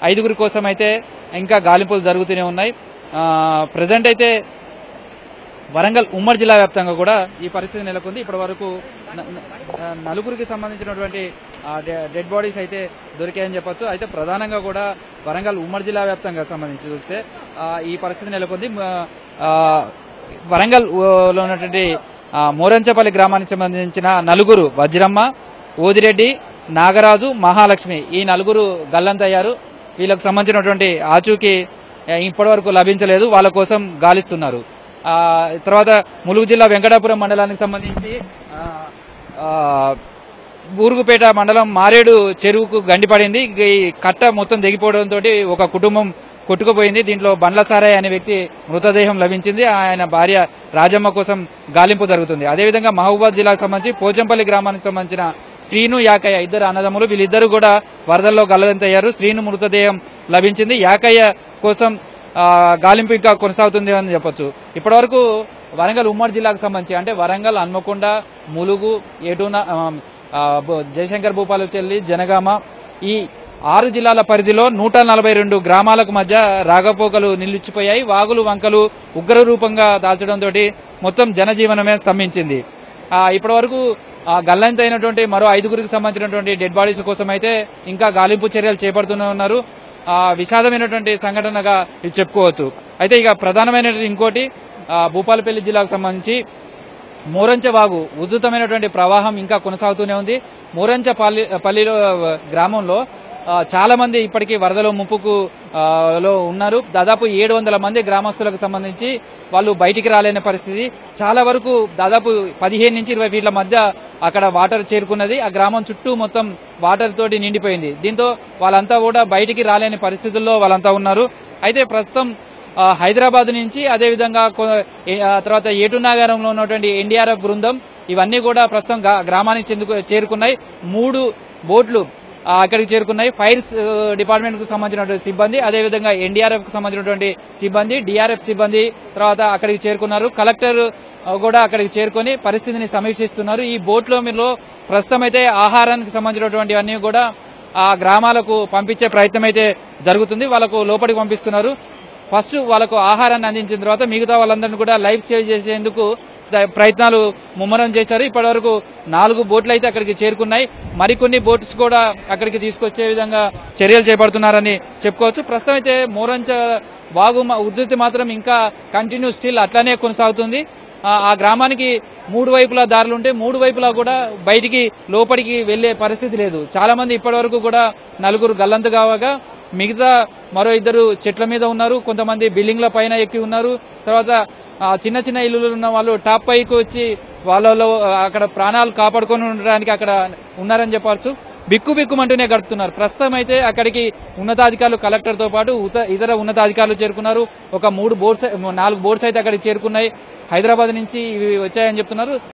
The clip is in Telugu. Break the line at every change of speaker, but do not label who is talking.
ఐదుగురి కోసం అయితే ఇంకా గాలింపులు జరుగుతూనే ఉన్నాయి. ప్రజెంట్ అయితే వరంగల్ ఉమ్మడి జిల్లా వ్యాప్తంగా కూడా ఈ పరిస్థితి నెలకొంది. ఇప్పటి వరకు నలుగురికి సంబంధించినటువంటి డెడ్ బాడీస్ అయితే దొరికాయని చెప్పొచ్చు. అయితే ప్రధానంగా కూడా వరంగల్ ఉమ్మడి జిల్లా వ్యాప్తంగా సంబంధించి చూస్తే ఈ పరిస్థితి నెలకొంది. వరంగల్ లో ఉన్నటువంటి మోరంచపల్లి గ్రామానికి సంబంధించిన నలుగురు వజ్రమ్మ, ఓదిరెడ్డి, నాగరాజు, మహాలక్ష్మి ఈ నలుగురు గల్లంతయ్యారు. వీళ్ళకు సంబంధించినటువంటి ఆచూకీ ఇప్పటి వరకు లభించలేదు. వాళ్ళ కోసం గాలిస్తున్నారు. తర్వాత ములుగు జిల్లా వెంకటాపురం మండలానికి సంబంధించి బూరుగుపేట మండలం మారేడు చెరువుకు గండిపడింది. ఈ కట్ట మొత్తం దిగిపోవడంతో ఒక కుటుంబం కొట్టుకుపోయింది. దీంట్లో బండ్ల సారయ్య అనే వ్యక్తి మృతదేహం లభించింది. ఆయన భార్య రాజమ్మ కోసం గాలింపు జరుగుతుంది. అదేవిధంగా మహబూబాద్ జిల్లాకు సంబంధించి పోచంపల్లి గ్రామానికి సంబంధించిన శ్రీను, యాకయ్య ఇద్దరు అన్నదమ్ములు. వీళ్ళిద్దరూ కూడా వరదల్లో గల్లంతయ్యారు. శ్రీను మృతదేహం లభించింది. యాకయ్య కోసం గాలింపు ఇంకా కొనసాగుతుంది అని చెప్పొచ్చు. ఇప్పటి వరకు వరంగల్ ఉమ్మడి జిల్లాకు సంబంధించి అంటే వరంగల్, హన్మకొండ, ములుగు, ఏటూన, జయశంకర్ భూపాలపల్లి, జనగామ ఈ 6 జిల్లాల పరిధిలో 142 గ్రామాలకు మధ్య రాకపోకలు నిలిచిపోయాయి. వాగులు, వంకలు ఉగ్ర రూపంగా దాల్చడంతో మొత్తం జనజీవనమే స్తంభించింది. ఇప్పటి వరకు గల్లంతైనటువంటి మరో 5గురికి సంబంధించినటువంటి డెడ్ బాడీస్ కోసం అయితే ఇంకా గాలింపు చర్యలు చేపడుతూనే ఉన్నారు. విషాదమైనటువంటి సంఘటనగా ఇది చెప్పుకోవచ్చు. అయితే ఇక ప్రధానమైనటువంటి ఇంకోటి భూపాలపల్లి జిల్లాకు సంబంధించి మోరంచ వాగు ఉధృతమైనటువంటి ప్రవాహం ఇంకా కొనసాగుతూనే ఉంది. మోరంచపల్లిలో గ్రామంలో చాలా మంది ఇప్పటికీ వరదలో ముప్పుకు లో ఉన్నారు. దాదాపు 700 మంది గ్రామస్తులకు సంబంధించి వాళ్ళు బయటికి రాలేని పరిస్థితి. చాలా వరకు దాదాపు 15 నుంచి 20 ఫీట్ల మధ్య అక్కడ వాటర్ చేరుకున్నది. ఆ గ్రామం చుట్టూ మొత్తం వాటర్ తోటి నిండిపోయింది. దీంతో వాళ్ళంతా కూడా బయటికి రాలేని పరిస్థితుల్లో వాళ్ళంతా ఉన్నారు. అయితే ప్రస్తుతం హైదరాబాద్ నుంచి అదేవిధంగా తర్వాత ఏటునాగారంలో ఉన్నటువంటి ఎన్డీఆర్ఎఫ్ బృందం ఇవన్నీ కూడా ప్రస్తుతం గ్రామానికి చేరుకున్నాయి. 3 బోట్లు అక్కడికి చేరుకున్నాయి. ఫైర్ డిపార్ట్మెంట్ కు సంబంధించినటువంటి సిబ్బంది, అదేవిధంగా ఎన్డీఆర్ఎఫ్ కు సంబంధించినటువంటి సిబ్బంది, డిఆర్ఎఫ్ సిబ్బంది తర్వాత అక్కడికి చేరుకున్నారు. కలెక్టర్ కూడా అక్కడికి చేరుకుని పరిస్థితిని సమీక్షిస్తున్నారు. ఈ బోట్లో మీరు ప్రస్తుతం అయితే ఆహారానికి సంబంధించినటువంటి అన్ని కూడా ఆ గ్రామాలకు పంపించే ప్రయత్నం అయితే జరుగుతుంది. వాళ్ళకు లోపలికి పంపిస్తున్నారు. ఫస్ట్ వాళ్ళకు ఆహారాన్ని అందించిన తర్వాత మిగతా వాళ్ళందరినీ కూడా లైఫ్ సేవ్ చేసేందుకు ప్రయత్నాలు ముమ్మరం చేశారు. ఇప్పటి వరకు 4 బోట్లు అయితే అక్కడికి చేరుకున్నాయి. మరికొన్ని బోట్స్ కూడా అక్కడికి తీసుకొచ్చే విధంగా చర్యలు చేపడుతున్నారని చెప్పుకోవచ్చు. ప్రస్తుతం అయితే మోరంచ వాగు ఉధృతి మాత్రం ఇంకా కంటిన్యూ స్టిల్ అట్లానే కొనసాగుతుంది. ఆ గ్రామానికి 3 వైపులా దారులుంటే 3 వైపులా కూడా బయటికి లోపలికి వెళ్లే పరిస్థితి లేదు. చాలా మంది ఇప్పటి వరకు కూడా 4 గల్లంతు కావగా మిగతా మరో 2 చెట్ల మీద ఉన్నారు. కొంతమంది బిల్డింగ్ల పైన ఎక్కి ఉన్నారు. తర్వాత చిన్న చిన్న ఇల్లులు ఉన్న వాళ్ళు టాప్ పైకి వచ్చి వాళ్ళలో అక్కడ ప్రాణాలు కాపాడుకొని ఉండడానికి అక్కడ ఉన్నారని చెప్పవచ్చు. బిక్కుమంటూనే గడుపుతున్నారు. ప్రస్తుతం అయితే అక్కడికి ఉన్నతాధికారులు కలెక్టర్ తో పాటు ఇతర ఉన్నతాధికారులు చేరుకున్నారు. ఒక 4 బోట్స్ అయితే అక్కడికి చేరుకున్నాయి. హైదరాబాద్ నుంచి ఇవి వచ్చాయని చెప్తున్నారు.